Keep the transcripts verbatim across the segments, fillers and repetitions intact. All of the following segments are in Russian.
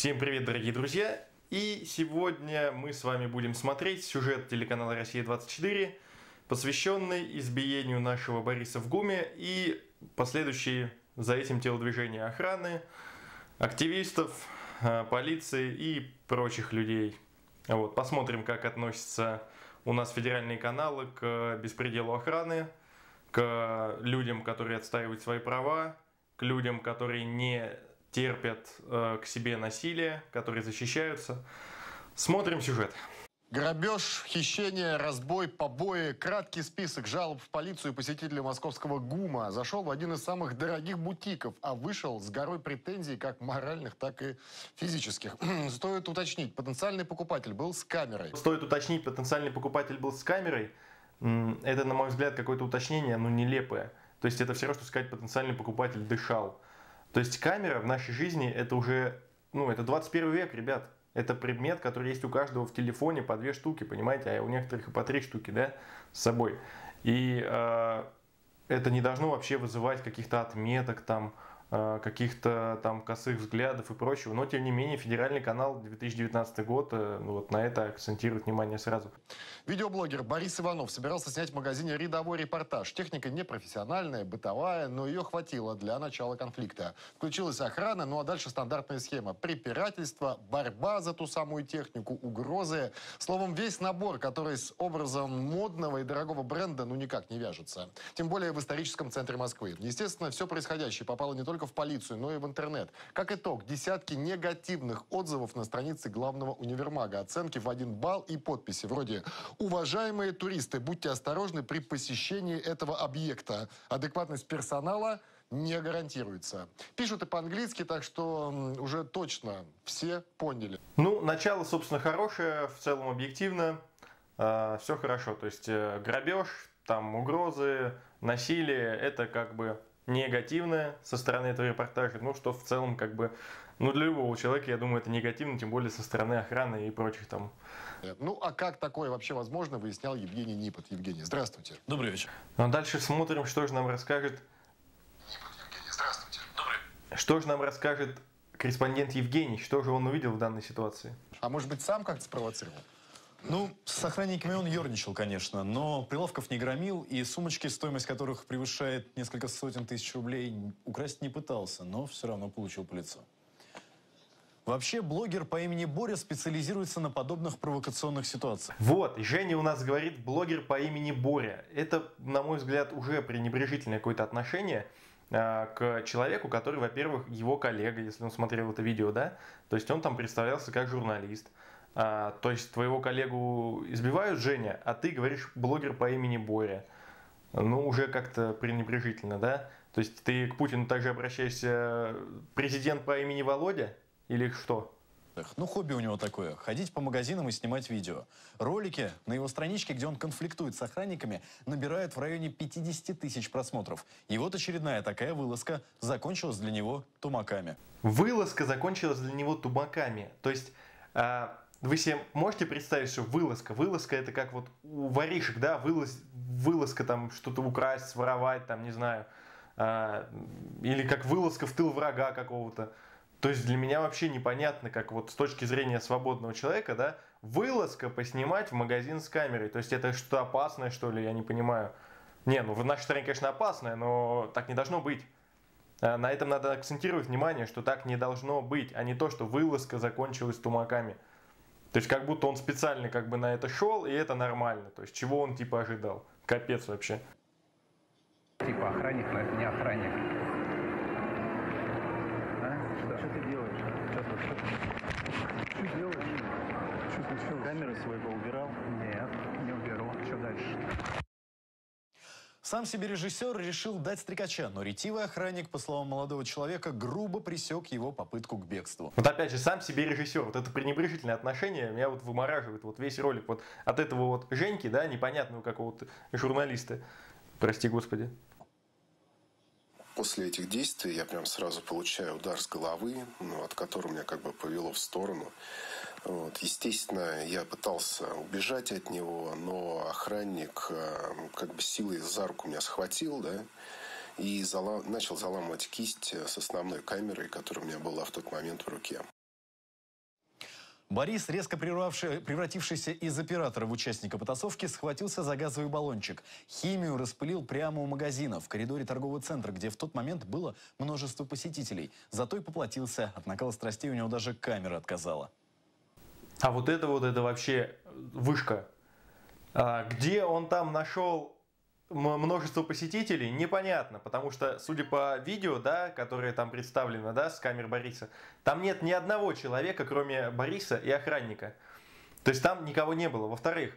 Всем привет, дорогие друзья! И сегодня мы с вами будем смотреть сюжет телеканала Россия двадцать четыре, посвященный избиению нашего Бориса в ГУМе и последующие за этим телодвижения охраны, активистов, полиции и прочих людей. Вот, посмотрим, как относятся у нас федеральные каналы к беспределу охраны, к людям, которые отстаивают свои права, к людям, которые не терпят э, к себе насилие, которые защищаются. Смотрим сюжет. Грабеж, хищение, разбой, побои. Краткий список жалоб в полицию посетителя московского ГУМа зашел в один из самых дорогих бутиков, а вышел с горой претензий как моральных, так и физических. Стоит уточнить, потенциальный покупатель был с камерой. Стоит уточнить, потенциальный покупатель был с камерой. Это, на мой взгляд, какое-то уточнение, ну, нелепое. То есть это все равно, что сказать, потенциальный покупатель дышал. То есть камера в нашей жизни это уже, ну, это двадцать первый век, ребят. Это предмет, который есть у каждого в телефоне по две штуки, понимаете, а у некоторых и по три штуки, да, с собой. И э, это не должно вообще вызывать каких-то отметок, там, э, каких-то там косых взглядов и прочего. Но, тем не менее, федеральный канал две тысячи девятнадцатый год э, ну, вот на это акцентирует внимание сразу. Видеоблогер Борис Иванов собирался снять в магазине рядовой репортаж. Техника непрофессиональная, бытовая, но ее хватило для начала конфликта. Включилась охрана, ну а дальше стандартная схема. Препирательство, борьба за ту самую технику, угрозы. Словом, весь набор, который с образом модного и дорогого бренда ну никак не вяжется. Тем более в историческом центре Москвы. Естественно, все происходящее попало не только в полицию, но и в интернет. Как итог, десятки негативных отзывов на странице главного универмага. Оценки в один балл и подписи вроде: уважаемые туристы, будьте осторожны при посещении этого объекта. Адекватность персонала не гарантируется. Пишут и по-английски, так что уже точно все поняли. Ну, начало, собственно, хорошее, в целом объективно. Э, все хорошо. То есть э, грабеж, там угрозы, насилие, это как бы негативное со стороны этого репортажа. Ну, что в целом как бы, ну, для любого человека, я думаю, это негативно, тем более со стороны охраны и прочих там. Ну, а как такое вообще возможно, выяснял Евгений Нипот. Евгений, здравствуйте. Добрый вечер. Ну, а дальше смотрим, что же нам расскажет... Нипот Евгений, здравствуйте. Добрый. Что же нам расскажет корреспондент Евгений, что же он увидел в данной ситуации? А может быть, сам как-то спровоцировал? Ну, с охранниками он ерничал, конечно, но прилавков не громил, и сумочки, стоимость которых превышает несколько сотен тысяч рублей, украсть не пытался, но все равно получил по лицу. Вообще, блогер по имени Боря специализируется на подобных провокационных ситуациях. Вот, Женя у нас говорит, блогер по имени Боря. Это, на мой взгляд, уже пренебрежительное какое-то отношение э, к человеку, который, во-первых, его коллега, если он смотрел это видео, да, то есть он там представлялся как журналист. А, то есть твоего коллегу избивают, Женя, а ты говоришь блогер по имени Боря. Ну, уже как-то пренебрежительно, да? То есть ты к Путину также обращаешься, президент по имени Володя или что? Ну, хобби у него такое. Ходить по магазинам и снимать видео. Ролики на его страничке, где он конфликтует с охранниками, набирают в районе пятидесяти тысяч просмотров. И вот очередная такая вылазка закончилась для него тумаками. Вылазка закончилась для него тумаками. То есть... А... Вы себе можете представить, что вылазка? Вылазка это как вот у воришек, да, вылаз, вылазка там что-то украсть, своровать, там, не знаю, э, или как вылазка в тыл врага какого-то. То есть для меня вообще непонятно, как вот с точки зрения свободного человека, да, вылазка поснимать в магазин с камерой. То есть это что-то опасное, что ли, я не понимаю. Не, ну в нашей стране, конечно, опасное, но так не должно быть. На этом надо акцентировать внимание, что так не должно быть, а не то, что вылазка закончилась тумаками. То есть как будто он специально как бы на это шел, и это нормально. То есть чего он типа ожидал. Капец вообще. Типа охранник, но это не охранник. А? Что? Что ты делаешь? Что, что? Что делаешь? Что случилось? Камеры своего убирал? Нет, не уберу. Что дальше? Сам себе режиссер решил дать стрекача, но ретивый охранник, по словам молодого человека, грубо пресек его попытку к бегству. Вот опять же, сам себе режиссер, вот это пренебрежительное отношение меня вот вымораживает, вот весь ролик вот от этого вот Женьки, да, непонятного какого-то журналиста, прости господи. После этих действий я прям сразу получаю удар с головы, ну, от которого меня как бы повело в сторону. Вот. Естественно, я пытался убежать от него, но охранник как бы силой за руку меня схватил, да, и зала... начал заламывать кисть с основной камерой, которая у меня была в тот момент в руке. Борис, резко превратившийся из оператора в участника потасовки, схватился за газовый баллончик. Химию распылил прямо у магазина, в коридоре торгового центра, где в тот момент было множество посетителей. Зато и поплатился. От накала страстей у него даже камера отказала. А вот это вот, это вообще вышка. А где он там нашел множество посетителей, непонятно, потому что, судя по видео, да, которое там представлено, да, с камер Бориса, там нет ни одного человека, кроме Бориса и охранника. То есть там никого не было. Во-вторых,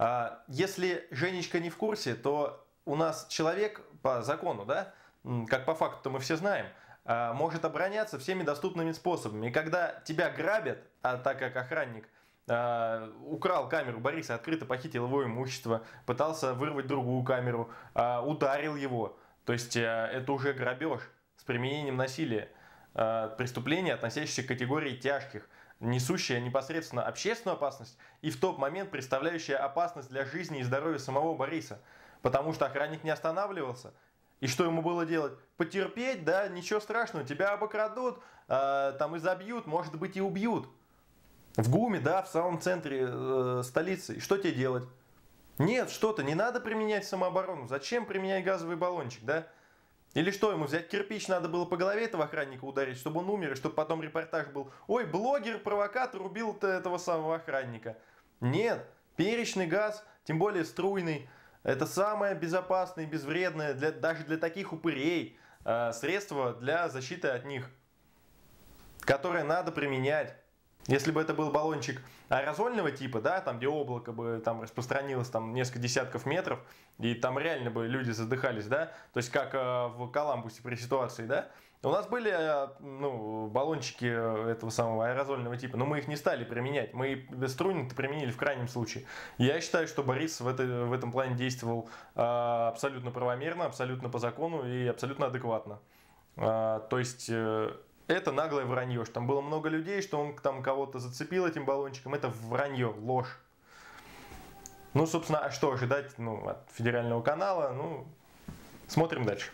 если Женечка не в курсе, то у нас человек по закону, да, как по факту мы все знаем, может обороняться всеми доступными способами. И когда тебя грабят, а так как охранник Uh, украл камеру Бориса, открыто похитил его имущество, пытался вырвать другую камеру, uh, ударил его. То есть uh, это уже грабеж с применением насилия. Uh, преступление, относящееся к категории тяжких, несущее непосредственно общественную опасность и в тот момент представляющее опасность для жизни и здоровья самого Бориса. Потому что охранник не останавливался. И что ему было делать? Потерпеть, да, ничего страшного, тебя обокрадут, uh, там и забьют, может быть и убьют. В ГУМе, да, в самом центре э, столицы. И что тебе делать? Нет, что-то, не надо применять самооборону. Зачем применять газовый баллончик, да? Или что, ему взять кирпич надо было по голове этого охранника ударить, чтобы он умер, и чтобы потом репортаж был: ой, блогер-провокатор убил этого самого охранника. Нет, перечный газ, тем более струйный, это самое безопасное и безвредное, для, даже для таких упырей, э, средство для защиты от них, которое надо применять. Если бы это был баллончик аэрозольного типа, да, там где облако бы там распространилось там несколько десятков метров, и там реально бы люди задыхались, да, то есть как э, в Коламбусе при ситуации, да, у нас были э, ну, баллончики этого самого аэрозольного типа, но мы их не стали применять, мы струйно-то применили в крайнем случае. Я считаю, что Борис в, это, в этом плане действовал э, абсолютно правомерно, абсолютно по закону и абсолютно адекватно. Э, то есть... Э, Это наглое вранье, что там было много людей, что он там кого-то зацепил этим баллончиком. Это вранье, ложь. Ну, собственно, а что ожидать ну, от федерального канала? Ну, смотрим дальше.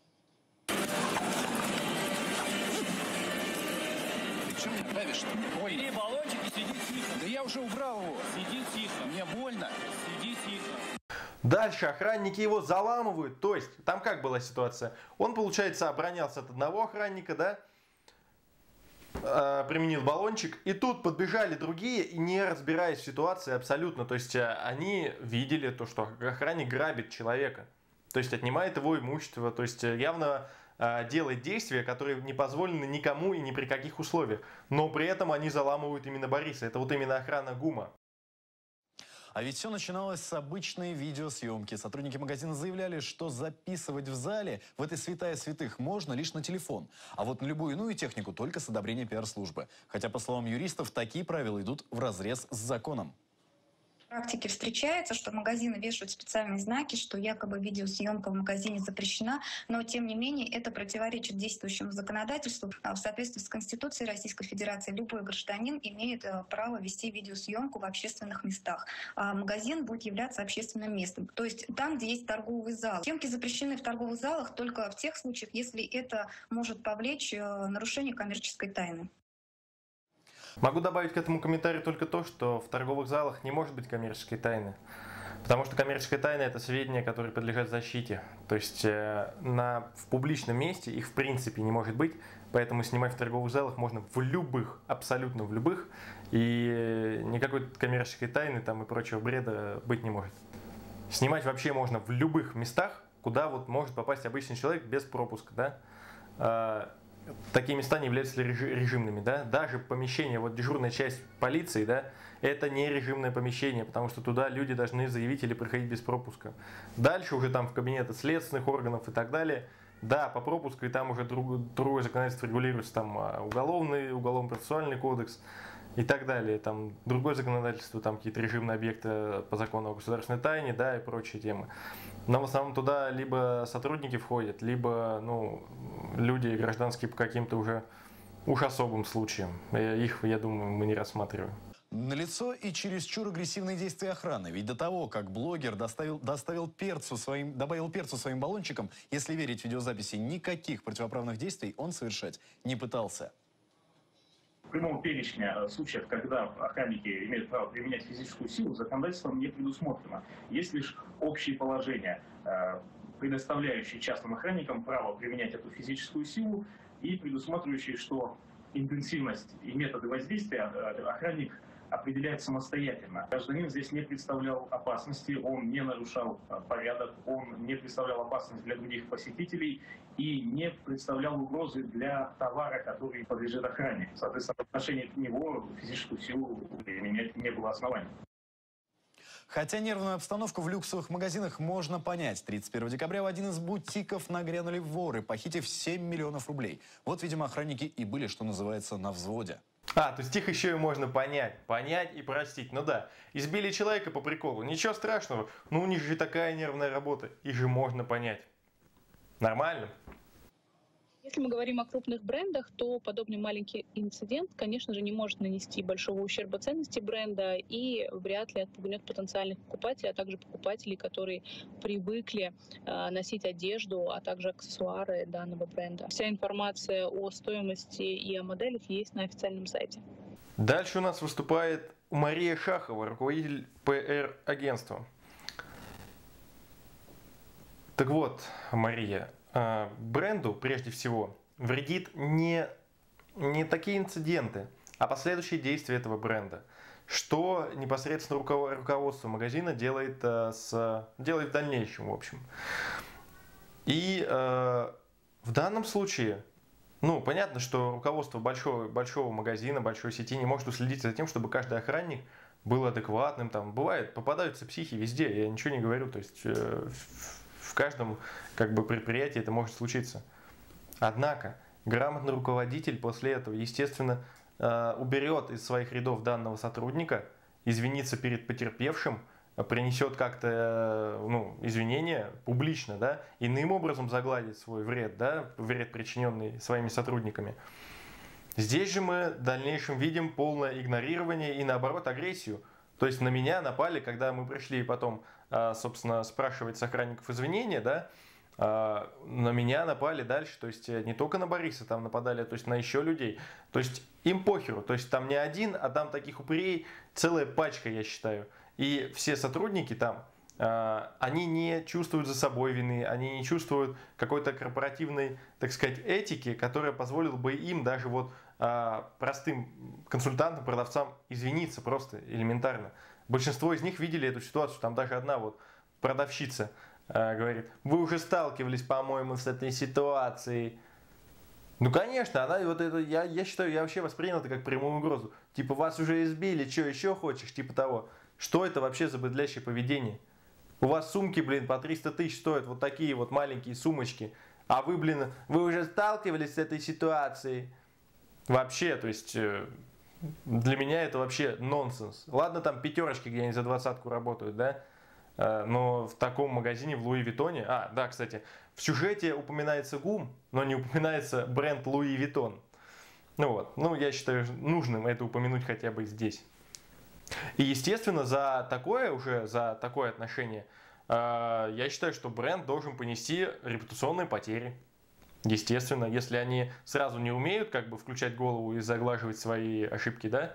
Чем мне давишь-то? Ой, не баллончик и сиди тихо. Да я уже убрал его. Сиди тихо, мне больно. Сиди тихо. Дальше охранники его заламывают. То есть, там как была ситуация? Он, получается, оборонялся от одного охранника, да? Применил баллончик, и тут подбежали другие, и не разбираясь в ситуации абсолютно, то есть они видели то, что охранник грабит человека, то есть отнимает его имущество, то есть явно делает действия, которые не позволены никому и ни при каких условиях, но при этом они заламывают именно Бориса, это вот именно охрана ГУМа. А ведь все начиналось с обычной видеосъемки. Сотрудники магазина заявляли, что записывать в зале, в этой святая святых, можно лишь на телефон. А вот на любую иную технику только с одобрения пиар-службы. Хотя, по словам юристов, такие правила идут вразрез с законом. В практике встречается, что магазины вешают специальные знаки, что якобы видеосъемка в магазине запрещена, но тем не менее это противоречит действующему законодательству. В соответствии с Конституцией Российской Федерации любой гражданин имеет право вести видеосъемку в общественных местах. А магазин будет являться общественным местом, то есть там, где есть торговый зал. Съемки запрещены в торговых залах только в тех случаях, если это может повлечь нарушение коммерческой тайны. Могу добавить к этому комментарию только то, что в торговых залах не может быть коммерческой тайны. Потому что коммерческая тайна – это сведения, которые подлежат защите. То есть э, на, в публичном месте их в принципе не может быть, поэтому снимать в торговых залах можно в любых, абсолютно в любых, и никакой коммерческой тайны там и прочего бреда быть не может. Снимать вообще можно в любых местах, куда вот может попасть обычный человек без пропуска, да. Э, Такие места не являются режимными, да, даже помещение, вот дежурная часть полиции, да, это не режимное помещение, потому что туда люди должны заявить или проходить без пропуска. Дальше уже там в кабинеты следственных органов и так далее, да, по пропуску, и там уже друг, другое законодательство регулируется, там уголовный, уголовно-процессуальный кодекс и так далее, там другое законодательство, там какие-то режимные объекты по закону о государственной тайне, да, и прочие темы. Но в основном туда либо сотрудники входят, либо ну, люди гражданские по каким-то уже уж особым случаям. Их, я думаю, мы не рассматриваем. Налицо и чересчур агрессивные действия охраны. Ведь до того, как блогер доставил, доставил перцу своим, добавил перцу своим баллончиком, если верить видеозаписи, никаких противоправных действий он совершать не пытался. Прямого перечня случаев, когда охранники имеют право применять физическую силу, законодательством не предусмотрено. Есть лишь общие положения, предоставляющие частным охранникам право применять эту физическую силу и предусматривающие, что интенсивность и методы воздействия охранник определяет самостоятельно. Гражданин здесь не представлял опасности, он не нарушал порядок, он не представлял опасность для других посетителей и не представлял угрозы для товара, который подлежит охране. Соответственно, в отношении к нему физическую силу применять не было оснований. Хотя нервную обстановку в люксовых магазинах можно понять. тридцать первого декабря в один из бутиков нагрянули воры, похитив семь миллионов рублей. Вот, видимо, охранники и были, что называется, на взводе. А, то есть их еще и можно понять. Понять и простить. Ну да, избили человека по приколу. Ничего страшного. Ну у них же такая нервная работа. Их же можно понять. Нормально? Если мы говорим о крупных брендах, то подобный маленький инцидент, конечно же, не может нанести большого ущерба ценности бренда и вряд ли отпугнет потенциальных покупателей, а также покупателей, которые привыкли э, носить одежду, а также аксессуары данного бренда. Вся информация о стоимости и о моделях есть на официальном сайте. Дальше у нас выступает Мария Шахова, руководитель пиар-агентства. Так вот, Мария, бренду, прежде всего, вредит не, не такие инциденты, а последующие действия этого бренда. Что непосредственно руководство магазина делает, с, делает в дальнейшем, в общем. И э, в данном случае, ну, понятно, что руководство большого, большого магазина, большой сети не может уследить за тем, чтобы каждый охранник был адекватным. Там бывает, попадаются психи везде, я ничего не говорю, то есть... Э, В каждом как бы, предприятии это может случиться. Однако грамотный руководитель после этого, естественно, уберет из своих рядов данного сотрудника, извинится перед потерпевшим, принесет как-то ну, извинения публично, да, иным образом загладит свой вред, да, вред, причиненный своими сотрудниками. Здесь же мы в дальнейшем видим полное игнорирование и, наоборот, агрессию. То есть на меня напали, когда мы пришли потом, собственно, спрашивать с охранников извинения, да, на меня напали дальше, то есть не только на Бориса там нападали, то есть на еще людей. То есть им похеру, то есть там не один, а там таких упырей целая пачка, я считаю. И все сотрудники там, они не чувствуют за собой вины, они не чувствуют какой-то корпоративной, так сказать, этики, которая позволила бы им даже вот простым консультантам, продавцам извиниться просто элементарно. Большинство из них видели эту ситуацию, там даже одна вот продавщица говорит: вы уже сталкивались, по-моему, с этой ситуацией. Ну, конечно, она вот это, я, я считаю, я вообще воспринял это как прямую угрозу. Типа, вас уже избили, что еще хочешь, типа того. Что это вообще за быдлящее поведение? У вас сумки, блин, по триста тысяч стоят, вот такие вот маленькие сумочки. А вы, блин, вы уже сталкивались с этой ситуацией. Вообще, то есть, для меня это вообще нонсенс. Ладно, там пятерочки где-нибудь за двадцатку работают, да? Но в таком магазине, в Луи Виттоне... А, да, кстати, в сюжете упоминается ГУМ, но не упоминается бренд Луи Виттон. Ну вот, ну я считаю нужным это упомянуть хотя бы здесь. И, естественно, за такое уже, за такое отношение, я считаю, что бренд должен понести репутационные потери. Естественно, если они сразу не умеют как бы включать голову и заглаживать свои ошибки, да,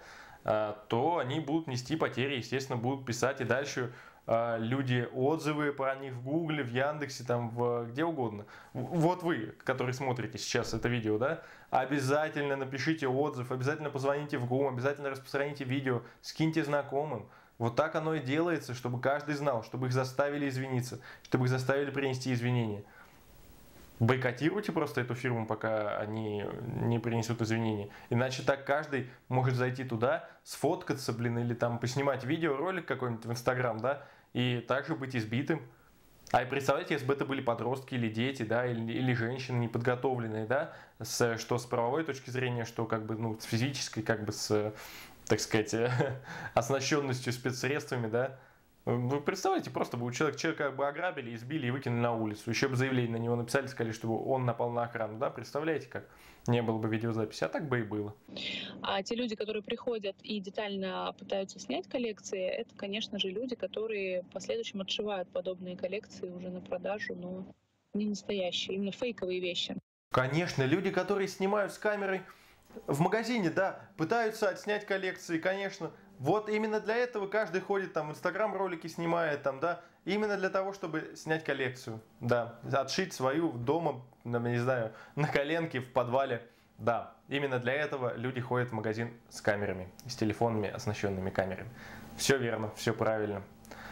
то они будут нести потери, естественно, будут писать и дальше люди отзывы про них в Гугле, в Яндексе, там, в, где угодно. Вот вы, которые смотрите сейчас это видео, да, обязательно напишите отзыв, обязательно позвоните в ГУМ, обязательно распространите видео, скиньте знакомым. Вот так оно и делается, чтобы каждый знал, чтобы их заставили извиниться, чтобы их заставили принести извинения. Бойкотируйте просто эту фирму, пока они не принесут извинения. Иначе так каждый может зайти туда, сфоткаться, блин, или там поснимать видеоролик какой-нибудь в Инстаграм, да, и также быть избитым. А представляете, если бы это были подростки или дети, да, или, или женщины неподготовленные, да, с, что с правовой точки зрения, что как бы, ну, с физической, как бы с, так сказать, оснащенностью спецсредствами, да. Вы представляете, просто бы у человека, человека как бы ограбили, избили и выкинули на улицу. Еще бы заявление на него написали, сказали, чтобы он напал на охрану. Да, представляете, как не было бы видеозаписи, а так бы и было. А те люди, которые приходят и детально пытаются снять коллекции, это, конечно же, люди, которые в последующем отшивают подобные коллекции уже на продажу, но не настоящие, именно фейковые вещи. Конечно, люди, которые снимают с камерой В магазине, да, пытаются отснять коллекции, конечно. Вот именно для этого каждый ходит, там, в Инстаграм ролики снимает, там, да. Именно для того, чтобы снять коллекцию, да. Отшить свою дома, не знаю, на коленке, в подвале. Да, именно для этого люди ходят в магазин с камерами, с телефонами, оснащенными камерами. Все верно, все правильно.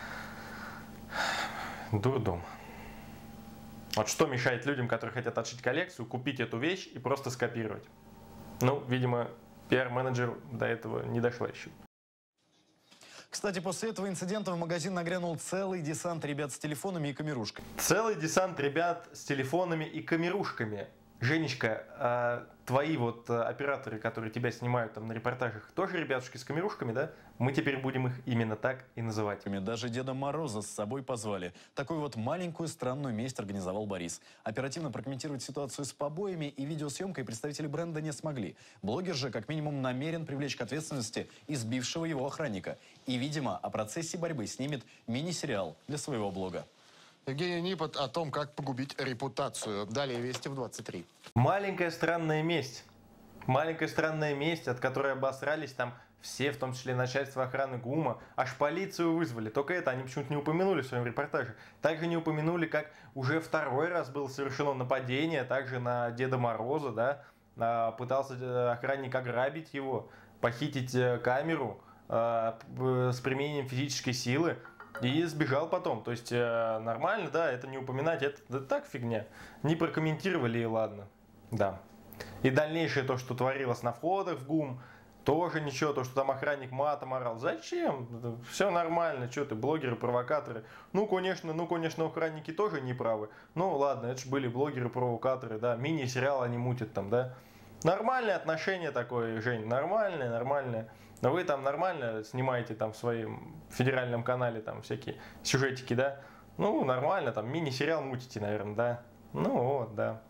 Дурдом. Вот что мешает людям, которые хотят отшить коллекцию, купить эту вещь и просто скопировать? Ну, видимо, пиар-менеджер до этого не дошла еще. Кстати, после этого инцидента в магазин нагрянул целый десант ребят с телефонами и камерушками. Целый десант ребят с телефонами и камерушками. Женечка, а твои вот операторы, которые тебя снимают там на репортажах, тоже ребятушки с камерушками, да? Мы теперь будем их именно так и называть. Даже Деда Мороза с собой позвали. Такую вот маленькую странную месть организовал Борис. Оперативно прокомментировать ситуацию с побоями и видеосъемкой представители бренда не смогли. Блогер же как минимум намерен привлечь к ответственности избившего его охранника. И, видимо, о процессе борьбы снимет мини-сериал для своего блога. Евгений Нипот о том, как погубить репутацию. Далее Вести в двадцать три. Маленькая странная месть. Маленькая странная месть, от которой обосрались там все, в том числе начальство охраны ГУМа. Аж полицию вызвали. Только это они почему-то не упомянули в своем репортаже. Также не упомянули, как уже второй раз было совершено нападение, также на Деда Мороза, да. Пытался охранник ограбить его, похитить камеру с применением физической силы. И сбежал потом. То есть э, нормально, да, это не упоминать, это да, так фигня. Не прокомментировали и ладно. Да. И дальнейшее то, что творилось на входах в ГУМ, тоже ничего, то, что там охранник матом орал. Зачем? Все нормально, что ты, блогеры, провокаторы. Ну, конечно, ну, конечно, охранники тоже не правы. Ну, ладно, это же были блогеры-провокаторы, да, мини-сериал они мутят там, да. Нормальное отношение такое, Жень, нормальное, нормальное. Но вы там нормально снимаете там в своем федеральном канале там всякие сюжетики, да? Ну, нормально, там мини-сериал мутите, наверное, да? Ну вот, да.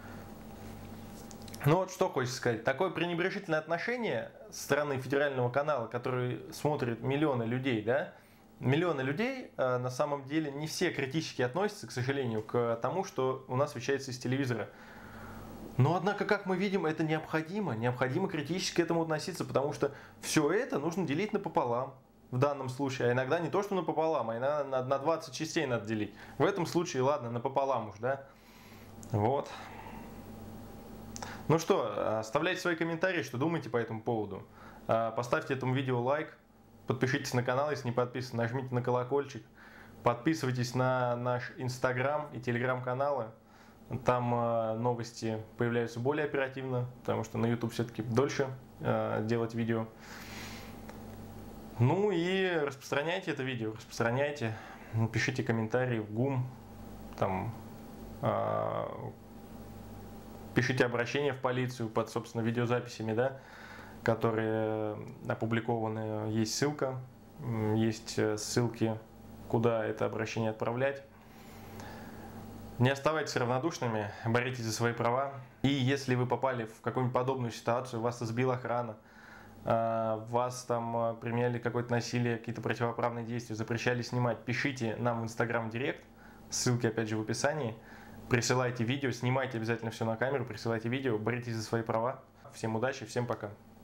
Ну вот что хочется сказать. Такое пренебрежительное отношение со стороны федерального канала, который смотрит миллионы людей, да? Миллионы людей, э, на самом деле, не все критически относятся, к сожалению, к тому, что у нас вещается из телевизора. Но, однако, как мы видим, это необходимо. Необходимо критически к этому относиться, потому что все это нужно делить напополам в данном случае. А иногда не то, что напополам, а иногда на, на двадцать частей надо делить. В этом случае, ладно, напополам уж, да? Вот. Ну что, оставляйте свои комментарии, что думаете по этому поводу. Поставьте этому видео лайк, подпишитесь на канал, если не подписаны, нажмите на колокольчик. Подписывайтесь на наш Инстаграм и Телеграм-каналы. Там э, новости появляются более оперативно, потому что на YouTube все-таки дольше э, делать видео. Ну и распространяйте это видео, распространяйте, пишите комментарии в ГУМ, там, э, пишите обращения в полицию под, собственно, видеозаписями, да, которые опубликованы. Есть ссылка, есть ссылки, куда это обращение отправлять. Не оставайтесь равнодушными, боритесь за свои права. И если вы попали в какую-нибудь подобную ситуацию, вас избила охрана, вас там применяли какое-то насилие, какие-то противоправные действия, запрещали снимать, пишите нам в Инстаграм Директ, ссылки опять же в описании, присылайте видео, снимайте обязательно все на камеру, присылайте видео, боритесь за свои права. Всем удачи, всем пока.